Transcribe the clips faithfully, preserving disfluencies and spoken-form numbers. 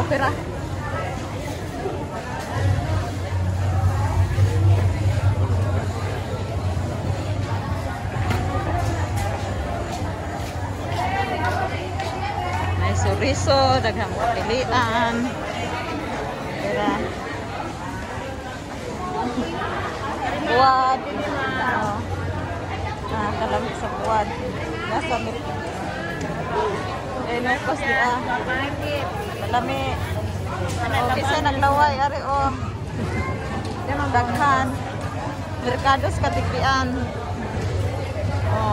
Pera. May suriso, daghang kapilian. Pera. Buwad. Oh. Ah, kalamit sa buwad. Nasa mit. Eh, nukos di ah. Kalami. O, kisa naglaway. Ari o. Yan ang daghan. Merkados katigpian. Oh.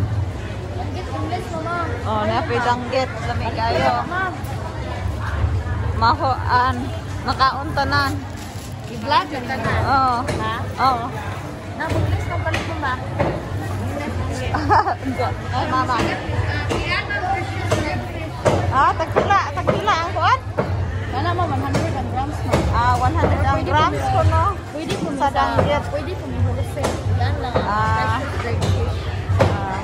Oh, napidanggit. Lami kayo. Mahoan. Makauntanan. I-vlog na ka na? Oo. Ha? Oo. Nabuglis ng balik mo ba? Ay, mama. Ah, tagpila. Tagpila ang kuan? Wala mo, one hundred grams mo. Ah, one hundred grams ko, no? Pwede po Sa danggit. Pwede po may wholesale. Yan lang. Ah. Fresh fish. Ah.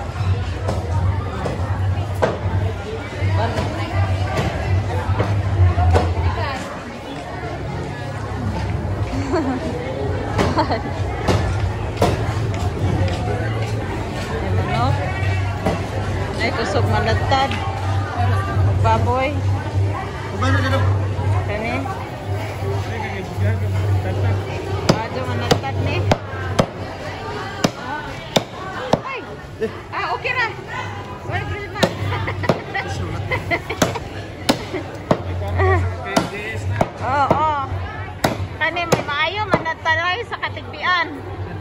Ay, manok. Ay, kusog malatad. Baboy. Kani. Medyo malatad ni. Ay. Ah, okay na. Wala problema. Oo, oo. Kani may maayo manatalay sa katigbian.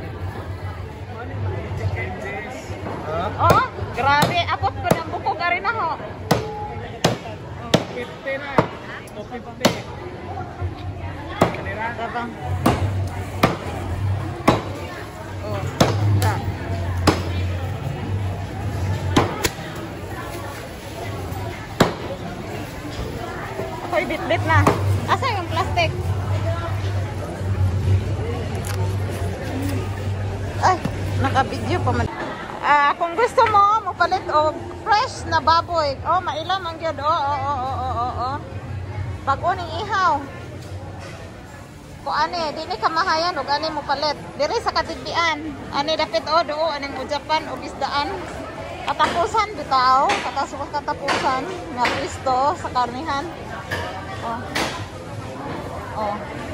Oh, grabe. Apot ko ng buko ka rin ako. fifty na. two fifty. Kanira? Tabang. Oh, ta. Ako'y bit-bit na. Asa yung plastic? Ay, naka-video pa man. Ah, kung gusto mo, mapalit o fresh na baboy. Oh, mailam ang gyud. Oh, oh, oh, oh, oh, oh, oh. Bago ning ihaw. Ko ani, di ni kamahayan og ani mo palit. Diri sa katigbian. Ani dapit o do aning ujapan og isdaan. Katapusan bitaw, katasok katapusan nga pisto sa karnihan. Oh. Oh.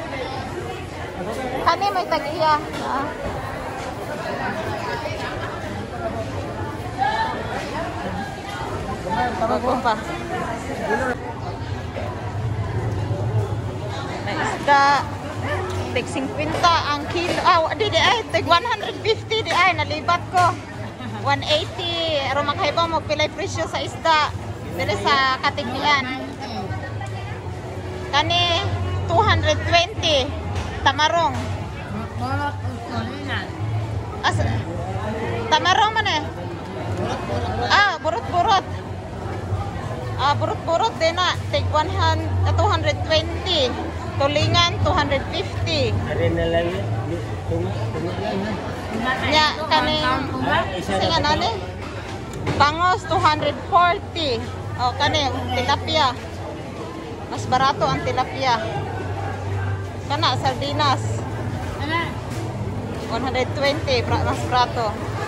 Kani may tag-iya. Ah. Bago pa. May isda. Tig fifty ang kilo. Ah, di di ay. Tig one fifty di ay. Nalibat ko. one eighty. Pero makaiba mo pilay presyo sa isda. Dili sa katignian. Kani two twenty. Tamarong. As tamarong man eh. Ah, burot-burot. Ah, burot-burot din na. Take one hundred, two twenty. Tulingan, two fifty. Ari na lang yun. Tunga lang ha. Nya, kaning, singa nani? Bangos, two forty. O, kaning, tilapia. Mas barato ang tilapia. Kana, sardinas. one twenty, mas barato.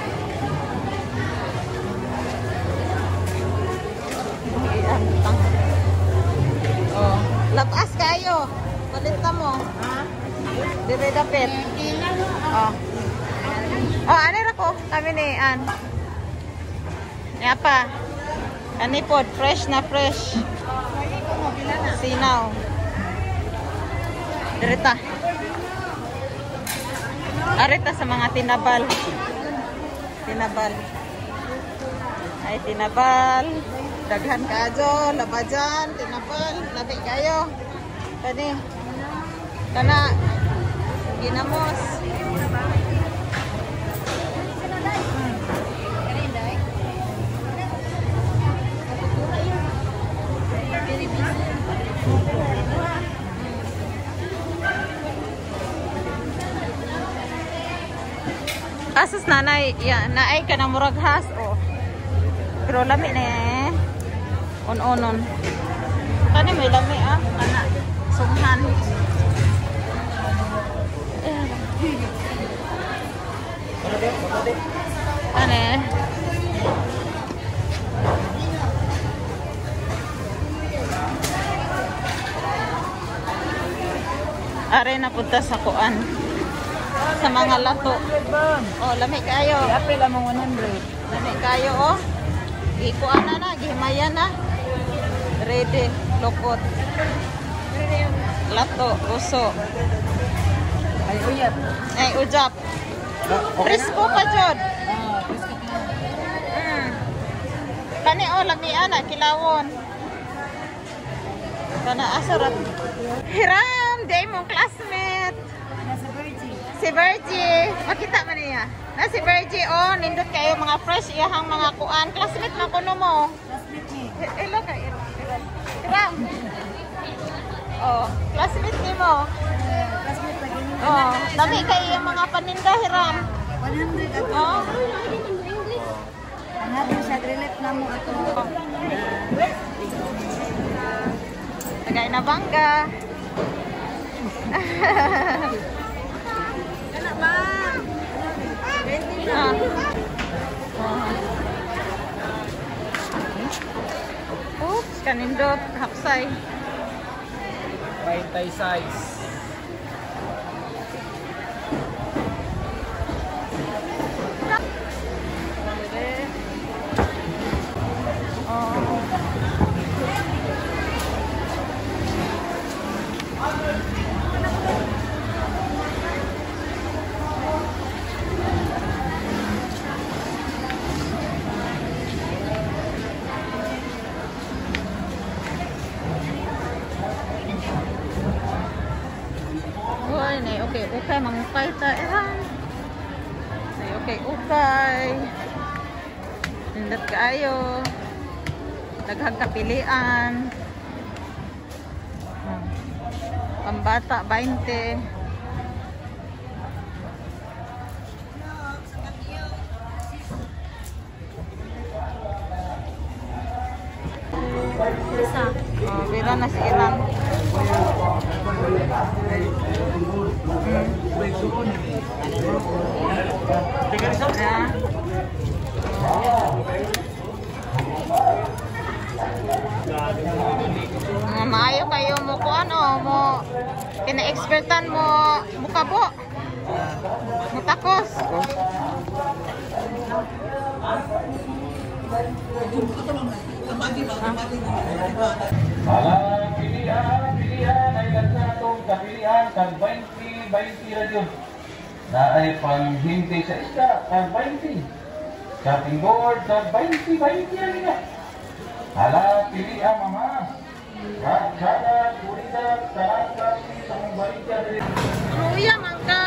Oh, labas kayo. Palit na mo. Dire dapit. Oh. Oh, ano ra ko? Kami ni an. Ni apa? Ani pod fresh na fresh. Sinaw. Dire ta. Arita sa mga tinabal. Tinabal. Ay tinabal. Daghan kayo, labajan, tinapal, labi kayo. Kani, kana, ginamos. Asas nanay, ya, naay ka na murag has, oh. Pero lami na eh. On-onon. Kani may lami ah, ana sunghan. Ane. Are na punta sa kuan. Sa mga lato. Oh, lami kayo. Apil among one hundred. Lami kayo oh. Gikuan na na, gihimayan na. Ready, lokot. Lato, uso. Ay, uyap. Ay, ujap. Presko pa jud. Ah, presko ka. Mm. Kani oh, lami ana kilawon. Kana asarat. Hiram, day mong classmate. Nasa Virgin. Si Virgie, makita man niya. Na si Virgie oh, nindot kayo mga fresh iyahang mga kuan. Classmate man kuno mo. Classmate ni. Ilo ka, Hiram. Hiram. Oh, classmate ni mo. Classmate lagi ni. Oh, dami kayo yung mga paninda, Hiram. one hundred ato. Oh. Ang hapon siya, relate na mo ato. Tagay na bangga. Kana ba? Ah. Oops, kanindot, hapsay. Paintay size. Hoy, nay okay, okay mangukay ta ehan. Nay okay, okay. Nindot kaayo. Daghang kapilian. Hmm. Pambata twenty. Isa. Oh, bira na si Ilan. Yeah. Mga maayo kayo mo ko ano, mo kina-expertan mo mukabo. Mutakos. Alang pilihan, pilihan ay lagnatong kapilihan kag twenty twenty radyo. Na ay panghinti sa isda kag twenty. Shopping board kag twenty twenty rin. Alang pilihan mama. Kada kurida tarata sa mong balita rin. Kuya mangka.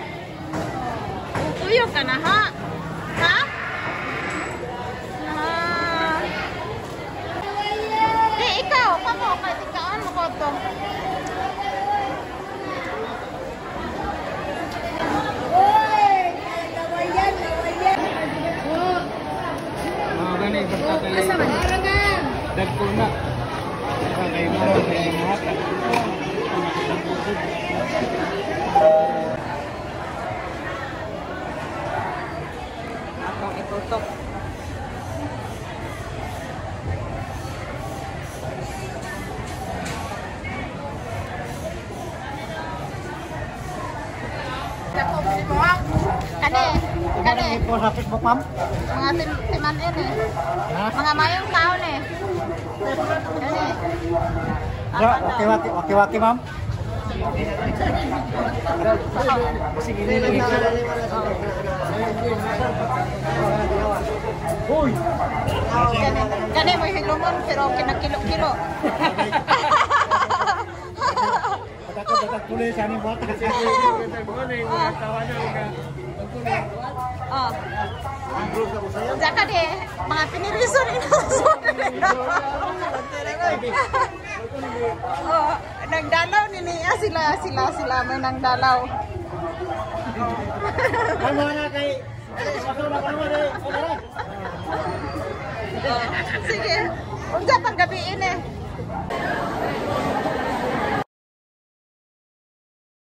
Kuya ka na ha? Ha? Ah. Di ikaw, kamo kay ikaw mo ko to. Mga ganay, basta kayo. Asa man? Dagko na. Basta kayo mga kayo mga Akong itutok. Kani, kani. po sa Facebook, ma'am? Mga tim timan ini. Mga mayong tao ni. Kani. Waki-waki, waki-waki, ma'am? Sige, nilagay ka. Uy! Kani, kani mo hilumon pero kinakilo-kilo. Dapat tuloy sa aming bata. Oh. Jaka de mga pinirisan ino. Oh, nagdalaw ni niya sila sila sila may nagdalaw. Ano na kay Masuk na ka naman eh. Sige.